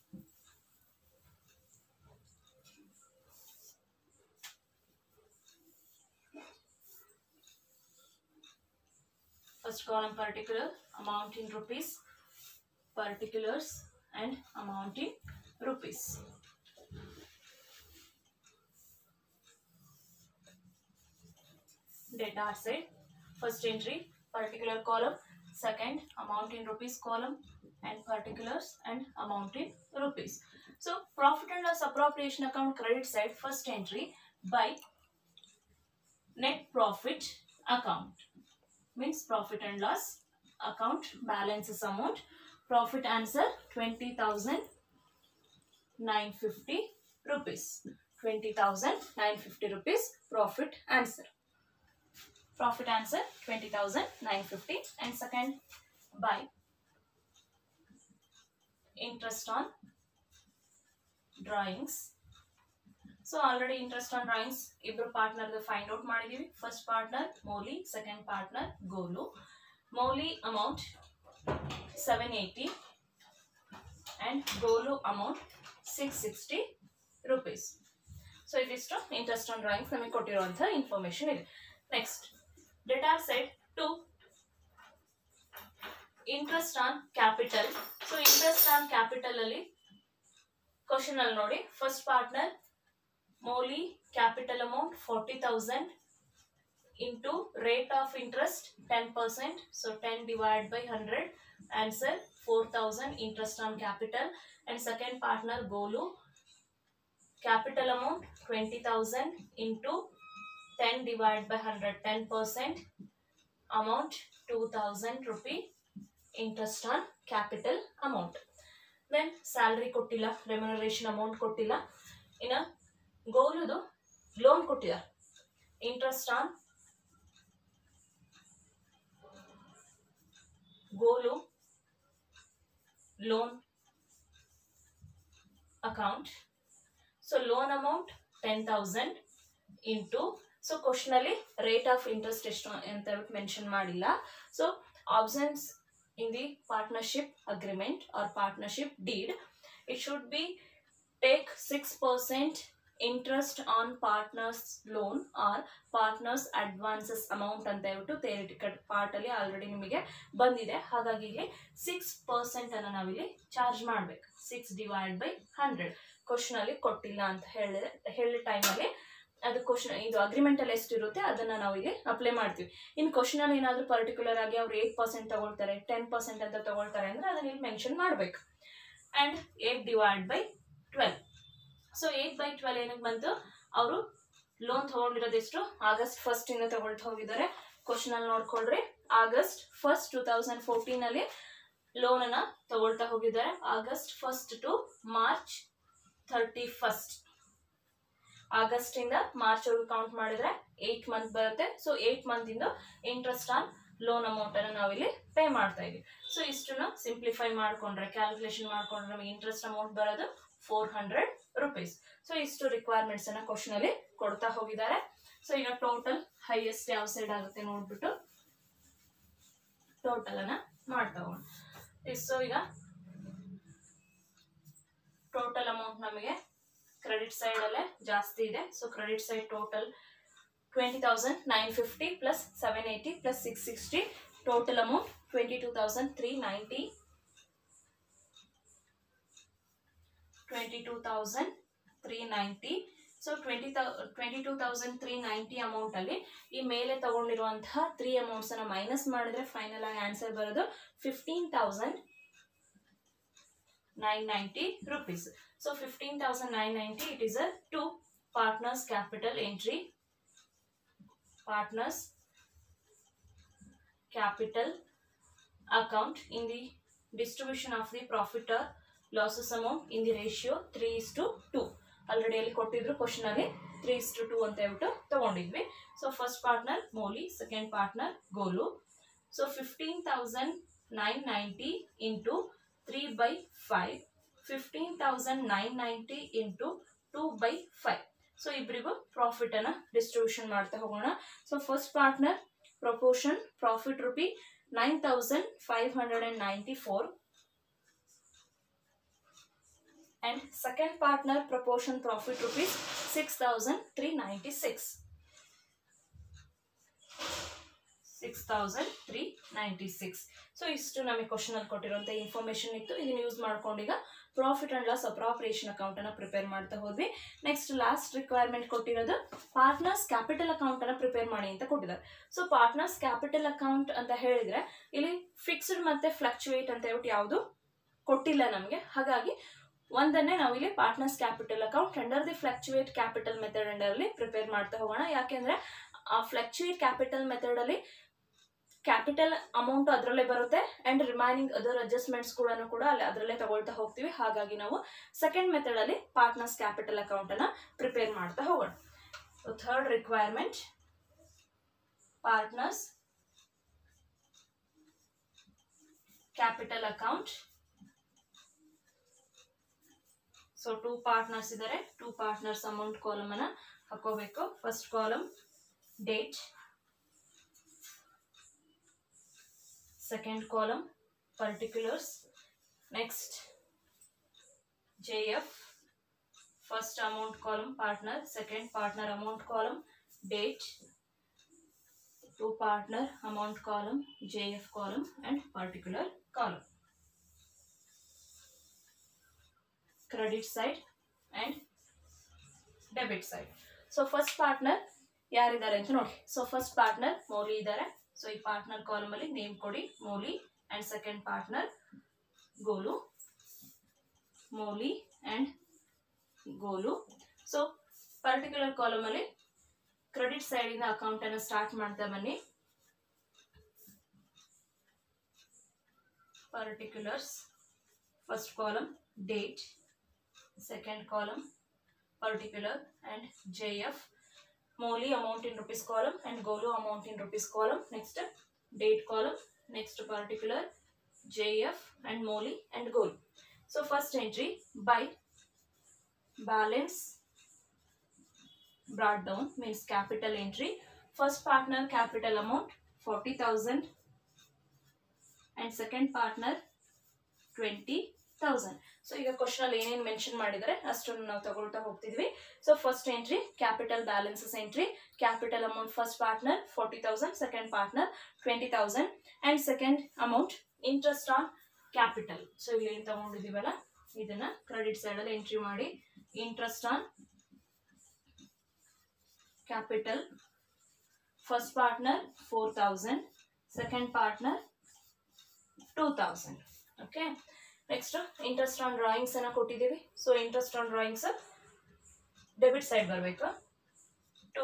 First column particular, amount in rupees, particulars and amount in rupees. Data side, first entry particular column, second amount in rupees column and particulars and amount in rupees. So profit and loss appropriation account credit side, first entry by net profit account means profit and loss account balances amount. Profit answer twenty thousand nine hundred fifty rupees. twenty thousand nine hundred fifty rupees profit answer. Profit answer twenty thousand nine hundred fifty. And second by interest on drawings. So already interest on drawings ibru partner the find out ಮಾಡಿದೀವಿ. First partner Moli, second partner Golu. Moli amount seven eighty and Golu amount six sixty rupees. So it is to interest on drawings ನಮಗೆ ಕೊಟ್ಟಿರುವಂತ information ಇದೆ. Next debtor side two interest on capital. So interest on capital ಅಲ್ಲಿ question ಅಲ್ಲಿ ನೋಡಿ first partner Moli capital amount forty thousand into rate of interest ten percent. So ten divided by one hundred. Answer four thousand interest on capital. And second partner Golu capital amount twenty thousand into ten divided by one hundred. ten percent amount two thousand rupee interest on capital amount. Then salary kottilla, remuneration amount kottilla. In a Goludu loan kottida, interest on Golu loan account. So loan amount ten thousand into, so question ಅಲ್ಲಿ rate of interest ಎಷ್ಟು ಅಂತ mention ಮಾಡಿಲ್ಲ. So options in the partnership agreement or partnership deed, it should be take six percent interest on partners loan or partners advances amount ಅಂತ ಹೇಳ್ಬಿಟ್ಟು theoretical part ಅಲ್ಲಿ already ನಿಮಗೆ ಬಂದಿದೆ. ಹಾಗಾಗಿ ಇಲ್ಲಿ six percent ಅನ್ನು ನಾವಿಲ್ಲಿ ಚಾರ್ಜ್ ಮಾಡಬೇಕು. six divided by one hundred question ಅಲ್ಲಿ ಕೊಟ್ಟಿಲ್ಲ ಅಂತ ಹೇಳಿದ್ರೆ ಹೇಳಿದ ಟೈಮ್ ಅಲ್ಲಿ ಅದು ಕ್ವಶನ್ ಇದು ಅಗ್ರಿಮೆಂಟ್ ಅಲ್ಲಿ ಎಷ್ಟಿರುತ್ತೆ ಅದನ್ನ ನಾವು ಇಲ್ಲಿ ಅಪ್ಲೈ ಮಾಡ್ತೀವಿ. ಇನ್ನು ಕ್ವಶನ್ ಅಲ್ಲಿ ಏನಾದರೂ ಪರ್ಟಿಕ್ಯುಲರ್ ಆಗಿ ಅವ್ರು ಏಟ್ ಪರ್ಸೆಂಟ್ ತಗೊಳ್ತಾರೆ, ಟೆನ್ ಪರ್ಸೆಂಟ್ ಅಂತ ತಗೊಳ್ತಾರೆ ಅಂದ್ರೆ ಅದನ್ನ ಇಲ್ಲಿ ಮೆನ್ಷನ್ ಮಾಡಬೇಕು. And eight divide by twelve. So eight by twelve ಏನಕ್ಕೆ ಬಂತು, ಅವರು ಲೋನ್ ತಗೊಂಡಿರೋದು ಎಷ್ಟು ಆಗಸ್ಟ್ ಫಸ್ಟ್ ಇಂದ ತಗೊಳ್ತಾ ಹೋಗಿದ್ದಾರೆ. ಕ್ವಶನ್ ಅಲ್ಲಿ ನೋಡ್ಕೊಳ್ರಿ, August first two thousand fourteen ಅಲ್ಲಿ ಲೋನ್ ಅನ್ನ ತಗೊಳ್ತಾ ಹೋಗಿದ್ದಾರೆ. August first to March thirty first, August ಇಂದ ಮಾರ್ಚ್ ವರೆಗೂ ಕೌಂಟ್ ಮಾಡಿದ್ರೆ ಏಟ್ ಮಂತ್ ಬರುತ್ತೆ. ಸೊ ಏಟ್ ಮಂತ್ ಇಂದ ಇಂಟ್ರೆಸ್ಟ್ ಆನ್ ಲೋನ್ ಅಮೌಂಟ್ ಅನ್ನು ನಾವಿಲ್ಲಿ ಪೇ ಮಾಡ್ತಾ ಇದೀವಿ. ಸೊ ಇಷ್ಟನ್ನ ಸಿಂಪ್ಲಿಫೈ ಮಾಡ್ಕೊಂಡ್ರೆ ಕ್ಯಾಲ್ಕುಲೇಷನ್ ಮಾಡ್ಕೊಂಡ್ರೆ ನಮಗೆ ಇಂಟ್ರೆಸ್ಟ್ ಅಮೌಂಟ್ ಬರೋದು ಫೋರ್ ಹಂಡ್ರೆಡ್ ರುಪೀಸ್. ಸೊ ಇಷ್ಟು ರಿಕ್ವೈರ್ಮೆಂಟ್ಸ್ ಅನ್ನ ಕ್ವಶನ್ ಅಲ್ಲಿ ಕೊಡ್ತಾ ಹೋಗಿದ್ದಾರೆ. ಸೊ ಈಗ ಟೋಟಲ್ ಹೈಯೆಸ್ಟ್ ಯಾವ ಸೈಡ್ ಆಗುತ್ತೆ ನೋಡ್ಬಿಟ್ಟು ಟೋಟಲ್ ಅನ್ನ ಮಾಡ್ತಾ ಹೋಗೋಣ. ಸೊ ಈಗ ಟೋಟಲ್ ಅಮೌಂಟ್ ನಮಗೆ ಕ್ರೆಡಿಟ್ ಸೈಡ್ ಅಲ್ಲೇ ಜಾಸ್ತಿ ಇದೆ. So credit side total twenty thousand nine fifty plus seven eighty plus six sixty total amount twenty two thousand three ninety twenty two thousand three ninety. So twenty twenty two thousand three ninety amount ಅಲ್ಲಿ ಈ ಮೇಲೆ ತಗೊಂಡಿರುವಂತಹ three amounts ಅನ್ನ minus ಮಾಡಿದ್ರೆ final ಆಗಿ answer ಬರೋದು fifteen thousand nine hundred ninety rupees. So fifteen thousand nine hundred ninety, it is a two partners capital entry, partners capital account in the distribution of the profit or losses amount in the ratio three is to two. Already ಅಲ್ಲಿ ಕೊಟ್ಟಿದ್ರು question ಅಲ್ಲಿ three is to two ಅಂತ ಹೇಳ್ಬಿಟ್ಟು ತಗೊಂಡಿದ್ವಿ. So first partner Moli, second partner Golu. So fifteen thousand nine hundred ninety into three by five, fifteen thousand nine hundred ninety into two by five. So ಇಬ್ಬರಿಗೂ profit ಅನ್ನ distribution ಮಾಡ್ತಾ ಹೋಗೋಣ. So first partner proportion profit rupee nine thousand five hundred and ninety four and second partner proportion profit rupees six thousand three ninety-six. six thousand three ninety-six. So ಇಷ್ಟು ನಮಗೆ question ಅಲ್ಲಿ ಕೊಟ್ಟಿರುವಂತ information ಇತ್ತು. ಇದನ್ನ use ಮಾಡ್ಕೊಂಡು ಈಗ profit and loss appropriation account ಅನ್ನ prepare ಮಾಡ್ತಾ ಹೋದ್ವಿ. ನೆಕ್ಸ್ಟ್ ಲಾಸ್ಟ್ ರಿಕ್ವೈರ್ಮೆಂಟ್ ಕೊಟ್ಟಿರೋದು ಪಾರ್ಟ್ನರ್ಸ್ ಕ್ಯಾಪಿಟಲ್ ಅಕೌಂಟ್ ಅನ್ನ ಪ್ರಿಪೇರ್ ಮಾಡಿ ಅಂತ ಕೊಟ್ಟಿದ್ದಾರೆ. ಸೊ ಪಾರ್ಟ್ನರ್ಸ್ ಕ್ಯಾಪಿಟಲ್ ಅಕೌಂಟ್ ಅಂತ ಹೇಳಿದ್ರೆ ಇಲ್ಲಿ ಫಿಕ್ಸ್ಡ್ ಮತ್ತೆ ಫ್ಲಕ್ಚುಯೇಟ್ ಅಂತ ಹೇಳ್ಬಿಟ್ಟು ಯಾವುದು ಕೊಟ್ಟಿಲ್ಲ ನಮಗೆ. ಹಾಗಾಗಿ ಒಂದನ್ನೇ ನಾವು ಇಲ್ಲಿ partners capital account under the fluctuate capital method under ಅಲ್ಲಿ ಪ್ರಿಪೇರ್ ಮಾಡ್ತಾ ಹೋಗೋಣ. ಯಾಕೆಂದ್ರೆ ಆ ಫ್ಲಕ್ಚುಯೇಟ್ ಕ್ಯಾಪಿಟಲ್ ಮೆಥಡ್ ಅಲ್ಲಿ ಕ್ಯಾಪಿಟಲ್ ಅಮೌಂಟ್ ಅದರಲ್ಲೇ ಬರುತ್ತೆ ಅಂಡ್ ರಿಮೈನಿಂಗ್ ಅದರ್ ಅಡ್ಜಸ್ಟ್ಮೆಂಟ್ಸ್ ಕೂಡ ಕೂಡ ಅಲ್ಲಿ ಅದರಲ್ಲೇ ತಗೊಳ್ತಾ ಹೋಗ್ತೀವಿ. ಹಾಗಾಗಿ ನಾವು ಸೆಕೆಂಡ್ ಮೆಥಡ್ ಅಲ್ಲಿ ಪಾರ್ಟ್ನರ್ಸ್ ಕ್ಯಾಪಿಟಲ್ ಅಕೌಂಟ್ ಅನ್ನ ಪ್ರಿಪೇರ್ ಮಾಡ್ತಾ ಹೋಗೋಣ. Third requirement partners capital account. So two partners ಇದ್ದಾರೆ, ಟೂ ಪಾರ್ಟ್ನರ್ಸ್ ಅಮೌಂಟ್ ಕಾಲಮ್ ಅನ್ನ ಹಾಕೋಬೇಕು. First column date, second column particulars, next J F. First amount column partner, second partner amount column date, two partner amount column J F column and particular column. Credit side and debit side. So first partner ಯಾರಿದ್ದಾರೆ ಅಂತ ನೋಡಿ. So first partner ಮೌಲಿ ಇದ್ದಾರೆ. So ಈ partner column ಅಲ್ಲಿ name ಕೊಡಿ Mouli and second partner Golu, Mouli and Golu. So particular column ಅಲ್ಲಿ credit side ಇಂದ account ಅನ್ನು ಸ್ಟಾರ್ಟ್ ಮಾಡ್ತಾ ಬನ್ನಿ. Particulars, first column date, second column particular and J F. Moli amount in rupees column and Golu amount in rupees column. Next date column, next particular J F and Moli and Golu. So first entry by balance brought down means capital entry. First partner capital amount forty thousand and second partner twenty thousand. So ಈಗ question ಅಲ್ಲಿ ಏನೇನು mention ಮಾಡಿದರೆ ಅಷ್ಟನ್ನು ನಾವು ತಗೊಳ್ತಾ ಹೋಗ್ತಿದ್ವಿ. So first entry capital balances entry. Capital amount first partner forty thousand, second partner twenty thousand and second amount interest on capital. So ಇಲ್ಲಿ ಏನು ತಗೊಂಡಿದೀವಲ್ಲ ಇದನ್ನ ಕ್ರೆಡಿಟ್ ಸೈಡ್ ಅಲ್ಲಿ ಎಂಟ್ರಿ ಮಾಡಿ. Interest on capital first partner four thousand, second partner two thousand. Okay, next interest on drawings ಅನ್ನ ಕೊಟ್ಟಿದ್ದೀವಿ. So interest on drawings debit side ಬರಬೇಕು. To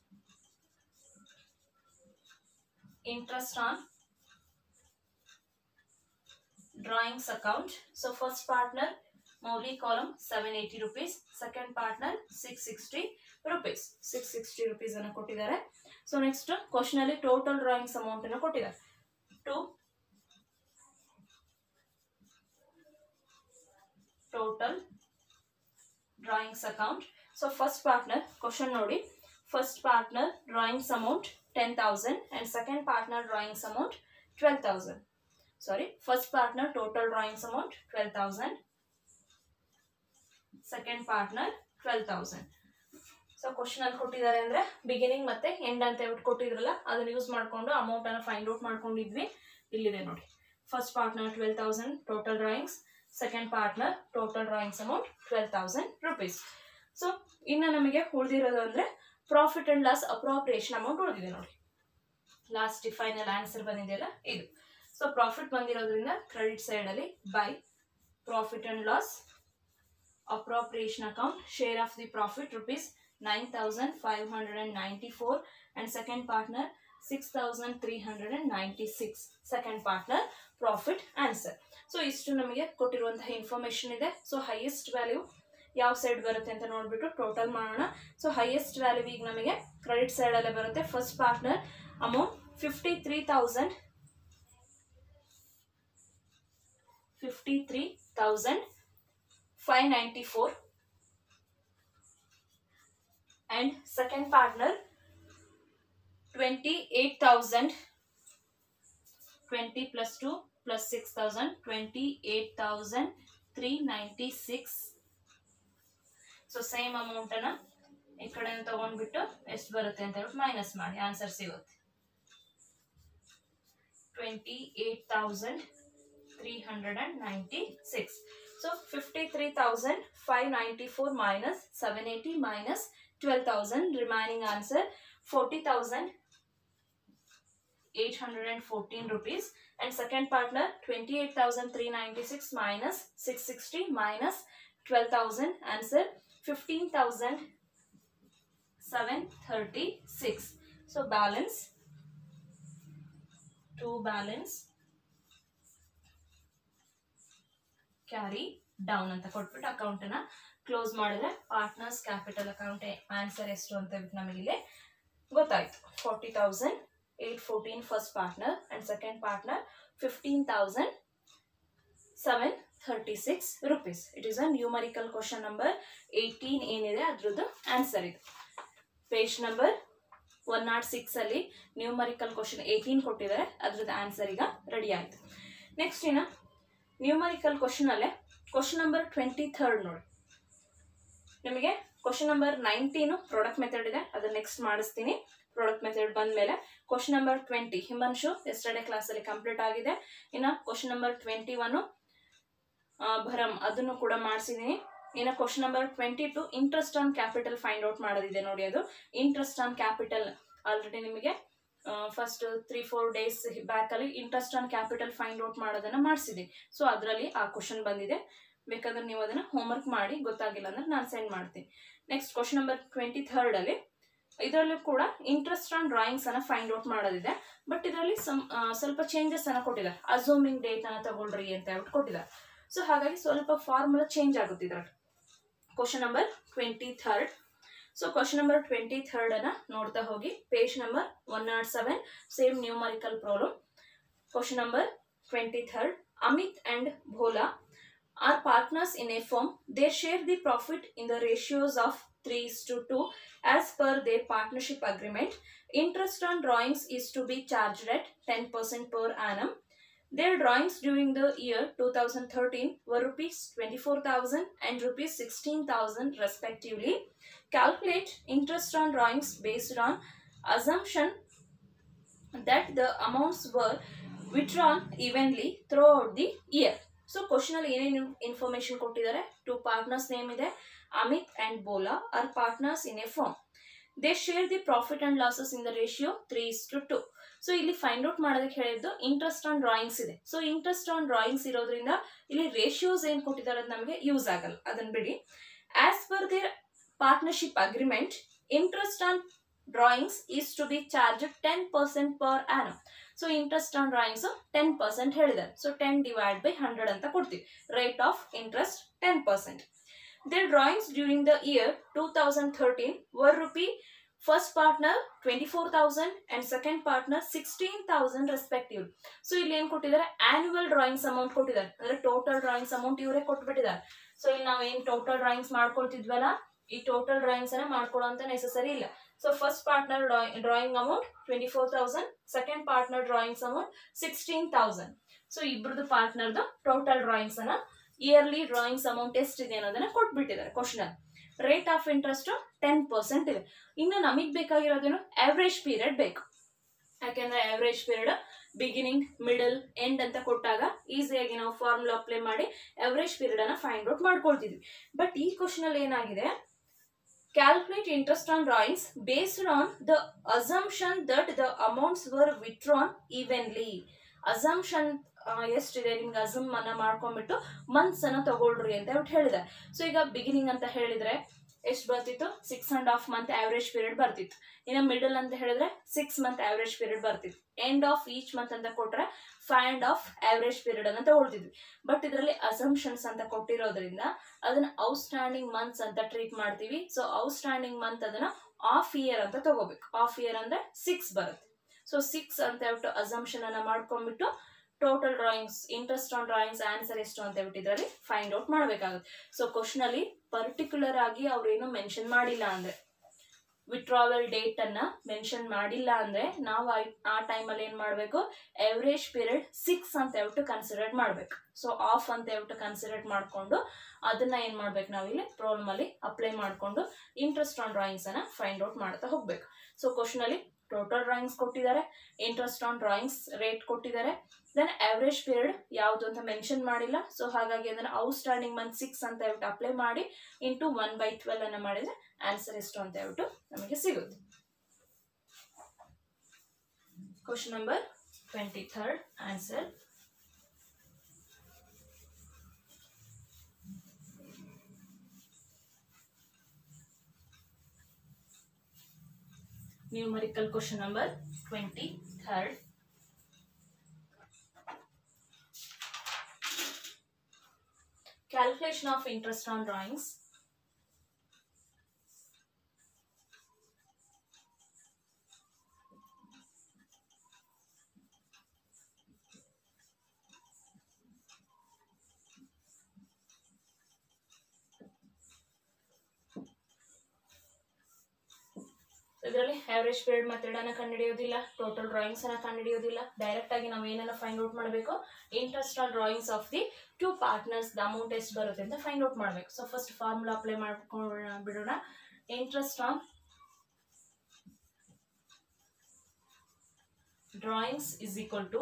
interest on drawings account. So first partner Mouli column seven eighty rupees, second partner six sixty rupees six sixty rupees ಅನ್ನು ಕೊಟ್ಟಿದ್ದಾರೆ. So next question ಅಲ್ಲಿ total drawings amount ಅನ್ನು ಕೊಟ್ಟಿದ್ದಾರೆ. To total drawings account. So first partner question nodi, first partner drawings amount ten thousand and second partner drawings amount twelve thousand. Sorry, first partner total drawings amount twelve thousand, second partner twelve thousand. So question ಅಲ್ಲಿ ಕೊಟ್ಟಿದ್ದಾರೆ ಅಂದ್ರೆ beginning ಮತ್ತೆ end ಅಂತ ಹೇಳ್ಬಿಟ್ಟು ಕೊಟ್ಟಿದ್ರಲ್ಲ ಅದನ್ನ use ಮಾಡ್ಕೊಂಡು amount ಅನ್ನ find out ಮಾಡ್ಕೊಂಡಿದ್ವಿ. ಇಲ್ಲಿದೆ ನೋಡಿ, first partner twelve thousand total drawings, second partner total drawings amount twelve thousand rupees. So ಇನ್ನು ನಮಗೆ ಉಳಿದಿರೋದು ಅಂದ್ರೆ profit and loss appropriation amount ಉಳಿದಿದೆ ನೋಡಿ. ಲಾಸ್ಟ್ ಫೈನಲ್ ಆನ್ಸರ್ ಬಂದಿದೆಯಲ್ಲ ಇದು. ಸೊ ಪ್ರಾಫಿಟ್ ಬಂದಿರೋದ್ರಿಂದ ಕ್ರೆಡಿಟ್ ಸೈಡ್ ಅಲ್ಲಿ by profit and loss appropriation account share of the profit rupees nine thousand five hundred and ninety four and second partner six thousand three hundred and ninety six second partner profit answer. So ಇಷ್ಟು ನಮಗೆ ಕೊಟ್ಟಿರುವಂತಹ information ಇದೆ. So highest value ಯಾವ side ಬರುತ್ತೆ ಅಂತ ನೋಡ್ಬಿಟ್ಟು total ಮಾಡೋಣ. So highest value ಈಗ ನಮಗೆ ಕ್ರೆಡಿಟ್ ಸೈಡ್ ಅಲ್ಲೇ ಬರುತ್ತೆ. First partner amount fifty three thousand fifty three thousand five ninety four and second partner twenty-eight thousand, twenty plus two plus six thousand, twenty-eight thousand three hundred ninety-six. So same amount ಅನ್ನ ಈ ಕಡೆ ತಗೊಂಡ್ಬಿಟ್ಟು ಎಷ್ಟು ಬರುತ್ತೆ ಅಂತ ಹೇಳ್ಬಿಟ್ಟು minus ಮಾಡಿ answer ಸಿಗುತ್ತೆ twenty-eight thousand three hundred ninety-six. So fifty-three thousand five hundred ninety-four minus seven hundred eighty minus twelve thousand, remaining answer forty thousand eight hundred fourteen rupees. And second partner twenty-eight thousand three hundred ninety-six minus six hundred sixty minus twelve thousand, answer fifteen thousand seven hundred thirty-six. So balance to balance carry down ಅಂತ ಕೊಟ್ಬಿಟ್ಟು account ನ close ಮಾಡಿದ್ರೆ partners capital account answer ಎಷ್ಟು ಅಂತ ನಮಗೆ ಇಲ್ಲಿ ಗೊತ್ತಾಯ್ತು. Forty thousand eight fourteen first partner and second partner fifteen thousand seven thirty six rupees. It is a numerical question number eighteen ಏನಿದೆ ಅದ್ರದ್ದು ಆನ್ಸರ್ ಇದು. Page number one nought six ಅಲ್ಲಿ numerical question eighteen ಕೊಟ್ಟಿದ್ದಾರೆ, ಅದ್ರದ್ದು answer ಈಗ ready ಆಯ್ತು. Next ಇನ್ನ numerical question ಅಲ್ಲೇ ಕ್ವಶನ್ ನಂಬರ್ ಟ್ವೆಂಟಿ ಥರ್ಡ್ ನೋಡಿ. ನಿಮಗೆ question number nineteen product method ಇದೆ, ಅದನ್ನ ನೆಕ್ಸ್ಟ್ ಮಾಡಿಸ್ತೀನಿ. ಪ್ರಾಡಕ್ಟ್ ಮೆಥಡ್ ಬಂದ ಮೇಲೆ question number twenty Himanshu yesterday class ಅಲ್ಲಿ ಕಂಪ್ಲೀಟ್ ಆಗಿದೆ. ಇನ್ನು ಕ್ವಶನ್ ನಂಬರ್ ಟ್ವೆಂಟಿ ಒನ್ ಭರಮ್ ಅದನ್ನು ಕೂಡ ಮಾಡಿಸಿದೀನಿ. ಇನ್ನು question number twenty two interest on capital find out ಮಾಡೋದಿದೆ ನೋಡಿ. ಅದು ಇಂಟ್ರೆಸ್ಟ್ ಆನ್ ಕ್ಯಾಪಿಟಲ್ ಆಲ್ರೆಡಿ ನಿಮಗೆ first three four days back ಅಲ್ಲಿ interest on capital find out ಮಾಡೋದನ್ನ ಮಾಡಿಸಿದೆ. ಸೊ ಅದರಲ್ಲಿ ಆ ಕ್ವಶನ್ ಬಂದಿದೆ, ಬೇಕಾದ್ರೆ ನೀವು ಅದನ್ನ ಹೋಮ್ವರ್ಕ್ ಮಾಡಿ, ಗೊತ್ತಾಗಿಲ್ಲ ಅಂದ್ರೆ ನಾನು ಸೆಂಡ್ ಮಾಡ್ತೀನಿ. Next question number twenty third ಅಲ್ಲಿ ಇದರಲ್ಲೂ ಕೂಡ ಇಂಟ್ರೆಸ್ಟ್ ಆನ್ ಡ್ರಾಯಿಂಗ್ಸ್ ಅನ್ನ ಫೈಂಡ್ ಔಟ್ ಮಾಡೋದಿದೆ. ಬಟ್ ಇದರಲ್ಲಿ ಸ್ವಲ್ಪ ಚೇಂಜಸ್ ಅನ್ನ ಕೊಟ್ಟಿದ್ದಾರೆ. ಅಸೂಮಿಂಗ್ ಡೇಟ್ ಅನ್ನ ತಗೊಳ್ರಿ ಅಂತ ಹೇಳ್ಬಿಟ್ಟು ಕೊಟ್ಟಿದ್ದಾರೆ. ಸೊ ಹಾಗಾಗಿ ಸ್ವಲ್ಪ ಫಾರ್ಮುಲಾ ಚೇಂಜ್ ಆಗುತ್ತೆ ಇದರಲ್ಲಿ. Question number twenty third. So question number twenty third ಅನ್ನ ನೋಡ್ತಾ ಹೋಗಿ. Page number one nought seven, same numerical problem. Question number twenty third. Amit and Bhola are partners in a firm. They share the profit in the ratios of three is to two as per their partnership agreement. Interest on drawings is to be charged at ten percent per annum. Their drawings during the year two thousand thirteen were rupees twenty-four thousand and rupees sixteen thousand respectively. Calculate interest on drawings based on assumption that the amounts were withdrawn evenly throughout the year. So question ಅಲ್ಲಿ ಏನೇನು information ಕೊಟ್ಟಿದ್ದಾರೆ? Two partners name ಇದೆ, Amit and Bhola are partners in a firm. They share the profit and losses in the ratio three is to two. So ಇಲ್ಲಿ find out ಮಾಡೋದಕ್ಕೆ ಹೇಳಿದ್ದು interest on drawings ಇದೆ. So interest on drawings ಇರೋದ್ರಿಂದ ಇಲ್ಲಿ ratios ಏನ್ ಕೊಟ್ಟಿದ್ದಾರೆ ಅದು ನಮಗೆ ಯೂಸ್ ಆಗಲ್ಲ, ಅದನ್ನ ಬಿಡಿ. As per their partnership agreement, interest on drawings is to be charge ten percent per annum. So interest on drawings ten percent ಹೇಳಿದ್ದಾರೆ. So ten divide by hundred ಅಂತ ಕೊಡ್ತೀವಿ. Rate of interest ten percent. Their drawings during the year two thousand thirteen were rupee first partner twenty four thousand and second partner sixteen thousand respective. So ಇಲ್ಲಿ ಏನ್ ಕೊಟ್ಟಿದ್ದಾರೆ? Annual drawings amount ಕೊಟ್ಟಿದ್ದಾರೆ, ಅಂದ್ರೆ total drawings amount ಇವರೇ ಕೊಟ್ಬಿಟ್ಟಿದ್ದಾರೆ. So ಇಲ್ಲಿ ನಾವು ಏನ್ total drawings ಮಾಡ್ಕೊಳ್ತಿದ್ವಲ್ಲ, ಈ ಟೋಟಲ್ ಡ್ರಾಯಿಂಗ್ಸ್ ಅನ್ನ ಮಾಡ್ಕೊಳ್ಳುವಂತ ನೆಸೆಸರಿ ಇಲ್ಲ. So first partner drawing amount twenty-four thousand, second partner drawings amount sixteen thousand. So ಇಬ್ಬರದು ಪಾರ್ಟ್ನರ್ ಟೋಟಲ್ ಡ್ರಾಯಿಂಗ್ಸ್ ಅನ್ನ ಇಯರ್ಲಿ ಡ್ರಾಯಿಂಗ್ಸ್ ಅಮೌಂಟ್ ಎಷ್ಟಿದೆ ಅನ್ನೋದನ್ನ ಕೊಟ್ಬಿಟ್ಟಿದ್ದಾರೆ ಕ್ವಶನ್ ಅಲ್ಲಿ. Rate of interest ten percent ಇದೆ. ಇನ್ನು ನಮಗ್ ಬೇಕಾಗಿರೋದೇನು? ಆವರೇಜ್ ಪೀರಿಯಡ್ ಬೇಕು. ಯಾಕೆಂದ್ರೆ average period beginning, middle, end ಅಂತ ಕೊಟ್ಟಾಗ ಈಸಿಯಾಗಿ ನಾವು ಫಾರ್ಮುಲಾ ಅಪ್ಲೈ ಮಾಡಿ ಆವರೇಜ್ ಪೀರಿಯಡ್ ಅನ್ನ ಫೈಂಡ್ ಔಟ್ ಮಾಡ್ಕೊಳ್ತಿದ್ವಿ. ಬಟ್ ಈ ಕ್ವಶನ್ ಅಲ್ಲಿ ಏನಾಗಿದೆ? Calculate interest on drawings based on the assumption that the amounts were withdrawn evenly. Assumption ಎಷ್ಟಿದೆ ನಿಮ್ಗೆ ಅಸಮ್ ಅನ್ನ ಮಾಡ್ಕೊಂಡ್ಬಿಟ್ಟು ಮಂತ್ಸ್ ಅನ್ನ ತಗೊಳ್ರಿ ಅಂತ ಹೇಳ್ಬಿಟ್ಟು ಹೇಳಿದ್ದಾರೆ. ಸೊ ಈಗ ಬಿಗಿನಿಂಗ್ ಅಂತ ಹೇಳಿದ್ರೆ ಎಷ್ಟು ಬರ್ತಿತ್ತು? Six and half month average period ಬರ್ತಿತ್ತು. ಇನ್ನು ಮಿಡಲ್ ಅಂತ ಹೇಳಿದ್ರೆ ಸಿಕ್ಸ್ ಮಂತ್ ಆವರೇಜ್ ಪೀರಿಯಡ್ ಬರ್ತಿತ್ತು. ಎಂಡ್ ಆಫ್ ಈಚ್ ಮಂತ್ ಅಂತ ಕೊಟ್ರೆ five and half average period ಅನ್ನ ತಗೊಳ್ತಿದ್ವಿ. ಬಟ್ ಇದರಲ್ಲಿ ಅಸಂಪ್ಷನ್ಸ್ ಅಂತ ಕೊಟ್ಟಿರೋದ್ರಿಂದ ಅದನ್ನ ಔಟ್ಸ್ಟ್ಯಾಂಡಿಂಗ್ ಮಂತ್ಸ್ ಅಂತ ಟ್ರೀಟ್ ಮಾಡ್ತೀವಿ. ಸೊ ಔಟ್ಸ್ಟ್ಯಾಂಡಿಂಗ್ ಮಂತ್ ಅದನ್ನ ಆಫ್ ಇಯರ್ ಅಂತ ತಗೋಬೇಕು. ಆಫ್ ಇಯರ್ ಅಂದ್ರೆ ಸಿಕ್ಸ್ ಬರುತ್ತೆ. ಸೊ ಸಿಕ್ಸ್ ಅಂತ ಹೇಳ್ಬಿಟ್ಟು ಅಸಂಪ್ಷನ್ ಅನ್ನ ಮಾಡ್ಕೊಂಡ್ಬಿಟ್ಟು total drawings, interest on drawings answer ಎಷ್ಟು ಅಂತ ಹೇಳ್ಬಿಟ್ಟು ಇದರಲ್ಲಿ ಫೈಂಡ್ ಔಟ್ ಮಾಡಬೇಕಾಗುತ್ತೆ. ಸೊ ಕ್ವಶನ್ ಅಲ್ಲಿ ಪರ್ಟಿಕ್ಯುಲರ್ ಆಗಿ ಅವ್ರೇನು ಮೆನ್ಷನ್ ಮಾಡಿಲ್ಲ ಅಂದ್ರೆ ವಿತ್ಡ್ರಾವಲ್ ಡೇಟ್ ಅನ್ನ ಮೆನ್ಷನ್ ಮಾಡಿಲ್ಲ ಅಂದ್ರೆ ನಾವು ಆ ಟೈಮಲ್ಲಿ ಏನ್ ಮಾಡ್ಬೇಕು, ಎವರೇಜ್ ಪೀರಿಯಡ್ ಸಿಕ್ಸ್ ಅಂತ ಹೇಳ್ಬಿಟ್ಟು ಕನ್ಸಿಡರ್ ಮಾಡ್ಬೇಕು. ಸೊ ಆಫ್ ಅಂತ ಹೇಳ್ಬಿಟ್ಟು ಕನ್ಸಿಡರ್ ಮಾಡ್ಕೊಂಡು ಅದನ್ನ ಏನ್ ಮಾಡ್ಬೇಕು, ನಾವಿಲ್ಲಿ ಪ್ರಾಬ್ಲಮ್ ಅಲ್ಲಿ ಅಪ್ಲೈ ಮಾಡ್ಕೊಂಡು ಇಂಟ್ರೆಸ್ಟ್ ಆನ್ ಡ್ರಾಯಿಂಗ್ಸ್ ಅನ್ನ ಫೈಂಡ್ ಔಟ್ ಮಾಡ್ತಾ ಹೋಗ್ಬೇಕು. ಸೊ ಕ್ವಶನ್ ಅಲ್ಲಿ ಟೋಟಲ್ ಡ್ರಾಯಿಂಗ್ಸ್ ಕೊಟ್ಟಿದ್ದಾರೆ, ಇಂಟ್ರೆಸ್ಟ್ ಆನ್ ಡ್ರಾಯಿಂಗ್ಸ್ ರೇಟ್ ಕೊಟ್ಟಿದ್ದಾರೆ, ದೆನ್ ಅವರೇಜ್ ಪೀರಿಯಡ್ ಯಾವುದು ಅಂತ ಮೆನ್ಷನ್ ಮಾಡಿಲ್ಲ. ಸೊ ಹಾಗಾಗಿ ಅದನ್ನ ಔಟ್ಸ್ಟ್ಯಾಂಡಿಂಗ್ ಮಂತ್ ಸಿಕ್ಸ್ ಅಂತ ಹೇಳ್ಬಿಟ್ಟು ಅಪ್ಲೈ ಮಾಡಿ ಇಂಟು ಒನ್ ಬೈ ಟ್ವೆಲ್ ಅನ್ನ ಮಾಡಿದ್ರೆ ಆನ್ಸರ್ ಎಷ್ಟು ಅಂತ ಹೇಳ್ಬಿಟ್ಟು ನಮಗೆ ಸಿಗುತ್ತೆ. Question number twenty third answer. Numerical question number twenty-third. Calculation of interest on drawings. ಇದರಲ್ಲಿ ಆವರೇಜ್ ಪೀರಿಯಡ್ ಮೆಥಡ್ ಅನ್ನ ಕಂಡುಹಿಡಿಯೋದಿಲ್ಲ, ಟೋಟಲ್ ಡ್ರಾಯಿಂಗ್ಸ್ ಅನ್ನ ಕಂಡುಹಿಡಿಯೋದಿಲ್ಲ. ಡೈರೆಕ್ಟ್ ಆಗಿ ನಾವು ಏನನ್ನ ಫೈಂಡ್ ಔಟ್ ಮಾಡಬೇಕು, interest on drawings of the two partners the amount ಎಷ್ಟು ಬರುತ್ತೆ ಅಂತ ಫೈಂಡ್ ಔಟ್ ಮಾಡಬೇಕು. ಸೊ ಫಸ್ಟ್ ಫಾರ್ಮುಲಾ ಅಪ್ಲೈ ಮಾಡ್ಕೊಂಡು ಬಿಡೋಣ. Interest on drawings is equal to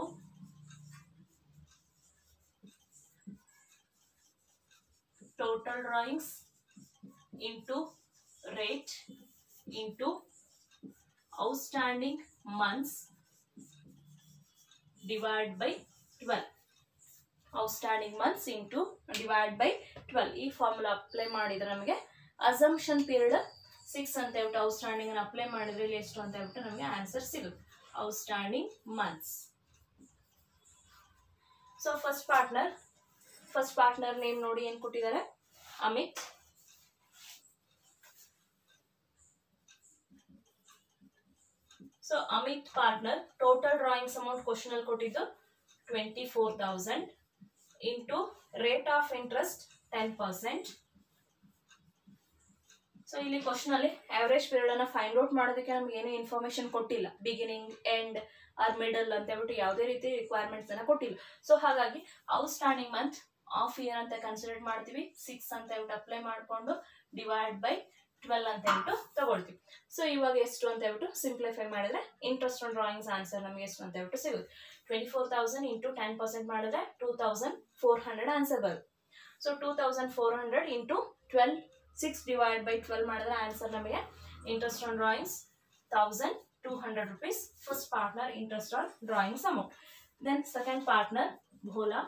total drawings into rate into outstanding months divided by twelve. Outstanding months into divided by twelve. ಈ formula apply ಮಾಡಿದ್ರೆ ನಮಗೆ assumption period six ಅಂತ ಹೇಳ್ಬಿಟ್ಟು outstanding ಅನ್ನು apply ಮಾಡಿದ್ರೆ ಇಲ್ಲಿ ಎಷ್ಟು ಅಂತ ಹೇಳ್ಬಿಟ್ಟು ನಮಗೆ ಆನ್ಸರ್ ಸಿಗುತ್ತೆ. Outstanding months. So first partner first partner name ನೋಡಿ ಏನ್ ಕೊಟ್ಟಿದ್ದಾರೆ, Amit. So Amit partner total drawings amount question ಅಲ್ಲಿ ಕೊಟ್ಟಿದ್ದು twenty four thousand into rate of interest ten percent. So ಇಲ್ಲಿ ಕ್ವಶನ್ ಅಲ್ಲಿ ಆವರೇಜ್ ಪೀರಿಯಡ್ ಅನ್ನ ಫೈಂಡ್ ಔಟ್ ಮಾಡೋದಕ್ಕೆ ನಮ್ಗೆ ಏನು ಇನ್ಫಾರ್ಮೇಶನ್ ಕೊಟ್ಟಿಲ್ಲ, ಬಿಗಿನಿಂಗ್ ಎಂಡ್ ಆರ್ ಮಿಡಲ್ ಅಂತ ಹೇಳ್ಬಿಟ್ಟು ಯಾವುದೇ ರೀತಿ ರಿಕ್ವೈರ್ಮೆಂಟ್ಸ್ ಅನ್ನ ಕೊಟ್ಟಿಲ್ಲ. ಸೊ ಹಾಗಾಗಿ ಔಟ್ಸ್ಟ್ಯಾಂಡಿಂಗ್ ಮಂತ್ ಆಫ್ ಇಯರ್ ಅಂತ ಕನ್ಸಿಡರ್ ಮಾಡ್ತೀವಿ, ಸಿಕ್ಸ್ ಅಂತ ಹೇಳ್ಬಿಟ್ಟು ಅಪ್ಲೈ ಮಾಡ್ಕೊಂಡು ಡಿವೈಡ್ ಬೈ ಟ್ವೆಲ್ ಅಂತ ಹೇಳ್ಬಿಟ್ಟು ತಗೊಳ್ತೀವಿ. ಸೊ ಇವಾಗ ಎಷ್ಟು ಅಂತ ಹೇಳ್ಬಿಟ್ಟು ಸಿಂಪ್ಲಿಫೈ ಮಾಡಿದ್ರೆ ಇಂಟ್ರೆಸ್ಟ್ ಆನ್ ಡ್ರಾಯಿಂಗ್ಸ್ ಆನ್ಸರ್ ನಮಗೆ ಎಷ್ಟು ಅಂತ ಹೇಳ್ಬಿಟ್ಟು ಸಿಗುತ್ತೆ. Twenty four thousand into ten percent ಮಾಡಿದ್ರೆ two thousand four hundred answer ಬರುತ್ತೆ. So two thousand four hundred into twelve six divide by twelve ಮಾಡಿದ್ರೆ ಆನ್ಸರ್ ನಮಗೆ interest on drawings thousand two hundred rupees. First partner interest on drawings amount. Then second partner Bhola.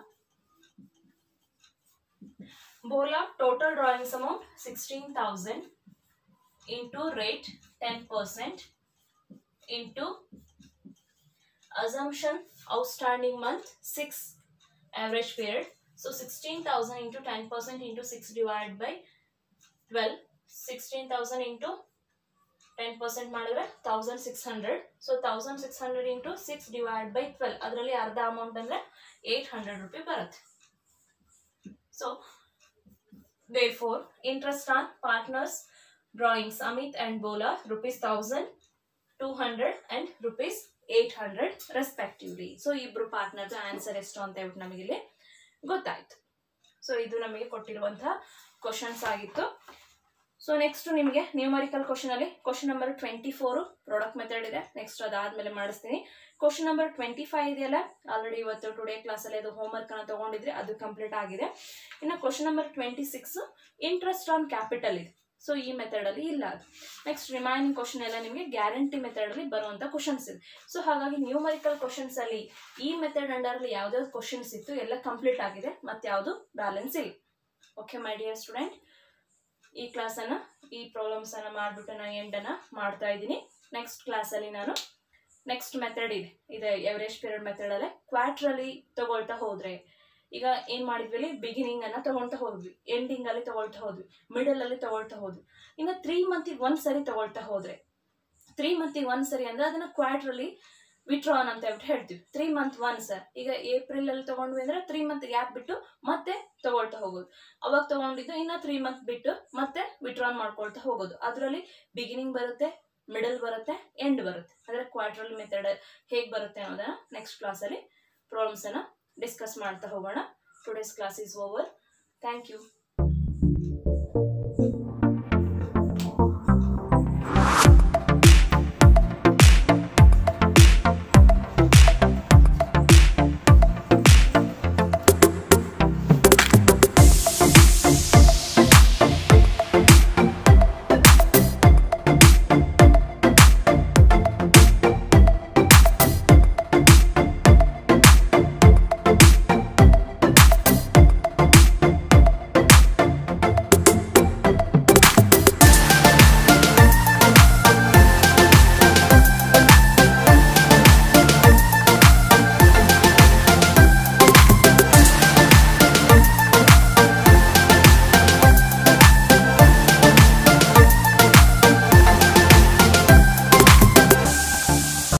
Bhola total drawings amount sixteen thousand into rate ten percent into assumption outstanding month six average period. So sixteen thousand into ten percent into six divided by twelve. sixteen thousand into ten percent ಮಾಡಿದ್ರೆ one thousand six hundred. So one thousand six hundred into six divided by twelve. ಅದರಲ್ಲಿ ಅರ್ಧ amount ಅಂದ್ರೆ eight hundred ರೂಪಾಯಿ ಬರುತ್ತೆ. So therefore interest on partners drawings Amit and Bola rupees thousand two hundred and rupees eight hundred respectively. So ಇಬ್ರು partners answer ಎಷ್ಟು ಅಂತ ಹೇಳ್ಬಿಟ್ಟು ನಮಗೆ ಇಲ್ಲಿ ಗೊತ್ತಾಯ್ತು. ಸೊ ಇದು ನಮಗೆ ಕೊಟ್ಟಿರುವಂತಹ ಕ್ವಶನ್ಸ್ ಆಗಿತ್ತು. ಸೊ ನೆಕ್ಸ್ಟ್ ನಿಮಗೆ ನ್ಯೂಮರಿಕಲ್ ಕ್ವಶನ್ ಅಲ್ಲಿ question number twenty four product method ಇದೆ. ನೆಕ್ಸ್ಟ್ ಅದಾದ್ಮೇಲೆ ಮಾಡಿಸ್ತೀನಿ. ಕ್ವಶನ್ ನಂಬರ್ ಟ್ವೆಂಟಿ ಫೈವ್ ಇದೆಯಲ್ಲ, ಆಲ್ರೆಡಿ ಇವತ್ತು ಟುಡೇ ಕ್ಲಾಸ್ ಅಲ್ಲಿ ಅದು ಹೋಮ್ ವರ್ಕ್ ಅನ್ನ ತಗೊಂಡಿದ್ರೆ ಅದು ಕಂಪ್ಲೀಟ್ ಆಗಿದೆ. ಇನ್ನು question number twenty six interest on capital ಇದೆ. ಸೊ ಈ ಮೆಥಡ್ ಅಲ್ಲಿ ಇಲ್ಲ ಅದು. ನೆಕ್ಸ್ಟ್ ರಿಮೈನಿಂಗ್ ಕ್ವಶನ್ ಎಲ್ಲ ನಿಮಗೆ ಗ್ಯಾರಂಟಿ ಮೆಥಡ್ ಅಲ್ಲಿ ಬರುವಂತ ಕ್ವಶನ್ಸ್ ಇದೆ. ಸೊ ಹಾಗಾಗಿ ನ್ಯೂಮರಿಕಲ್ ಕ್ವಶನ್ಸ್ ಅಲ್ಲಿ ಈ ಮೆಥಡ್ ಅಂಡರ್ ಅಲ್ಲಿ ಯಾವ್ದಾವ್ದು ಕ್ವಶನ್ಸ್ ಇತ್ತು ಎಲ್ಲ ಕಂಪ್ಲೀಟ್ ಆಗಿದೆ, ಮತ್ತೆ ಯಾವುದು ಬ್ಯಾಲೆನ್ಸ್ ಇಲ್ಲ. ಓಕೆ ಮೈ ಡಿಯರ್ ಸ್ಟೂಡೆಂಟ್, ಈ ಕ್ಲಾಸ್ ಅನ್ನ ಈ ಪ್ರಾಬ್ಲಮ್ಸ್ ಅನ್ನ ಮಾಡ್ಬಿಟ್ಟು ನಾನು ಎಂಡ್ ಅನ್ನ ಮಾಡ್ತಾ ಇದ್ದೀನಿ. ನೆಕ್ಸ್ಟ್ ಕ್ಲಾಸ್ ಅಲ್ಲಿ ನಾನು ನೆಕ್ಸ್ಟ್ ಮೆಥಡ್ ಇದೆ ಇದೆ ಎವರೇಜ್ ಪೀರಿಯಡ್ ಮೆಥಡ್ ಅಲ್ಲೇ ಕ್ವಾರ್ಟರ್ಲಿ ತಗೊಳ್ತಾ ಹೋದ್ರೆ, ಈಗ ಏನ್ ಮಾಡಿದ್ವಿ, ಬಿಗಿನಿಂಗ್ ಅನ್ನ ತಗೊಳ್ತಾ ಹೋದ್ವಿ, ಎಂಡಿಂಗ್ ಅಲ್ಲಿ ತಗೊಳ್ತಾ ಹೋದ್ವಿ, ಮಿಡಲ್ ಅಲ್ಲಿ ತಗೊಳ್ತಾ ಹೋದ್ವಿ. ಇನ್ನು ತ್ರೀ ಮಂತಿಗೆ ಒಂದ್ ಸರಿ ತಗೊಳ್ತಾ ಹೋದ್ರೆ, ತ್ರೀ ಮಂತಿಗೆ ಒಂದ್ ಸರಿ ಅಂದ್ರೆ ಅದನ್ನ ಕ್ವಾರ್ಟರ್ಲಿ ವಿತ್ಡ್ರಾನ್ ಅಂತ ಹೇಳ್ಬಿಟ್ಟು ಹೇಳ್ತೀವಿ. ತ್ರೀ ಮಂತ್ ಒನ್ ಸರ್, ಈಗ ಏಪ್ರಿಲ್ ಅಲ್ಲಿ ತಗೊಂಡ್ವಿ ಅಂದ್ರೆ ತ್ರೀ ಮಂತ್ ಗ್ಯಾಪ್ ಬಿಟ್ಟು ಮತ್ತೆ ತಗೊಳ್ತಾ ಹೋಗೋದು. ಅವಾಗ ತಗೊಂಡಿದ್ದು ಇನ್ನ ತ್ರೀ ಮಂತ್ ಬಿಟ್ಟು ಮತ್ತೆ ವಿತ್ಡ್ರಾನ್ ಮಾಡ್ಕೊಳ್ತಾ ಹೋಗೋದು. ಅದರಲ್ಲಿ ಬಿಗಿನಿಂಗ್ ಬರುತ್ತೆ, ಮಿಡಲ್ ಬರುತ್ತೆ, ಎಂಡ್ ಬರುತ್ತೆ. ಅಂದರೆ ಕ್ವಾಡ್ರಲ್ ಮೆಥಡ್ ಹೇಗೆ ಬರುತ್ತೆ ಅನ್ನೋದನ್ನ ನೆಕ್ಸ್ಟ್ ಕ್ಲಾಸಲ್ಲಿ ಪ್ರಾಬ್ಲಮ್ಸನ್ನು ಡಿಸ್ಕಸ್ ಮಾಡ್ತಾ ಹೋಗೋಣ. Today's class is over. Thank you.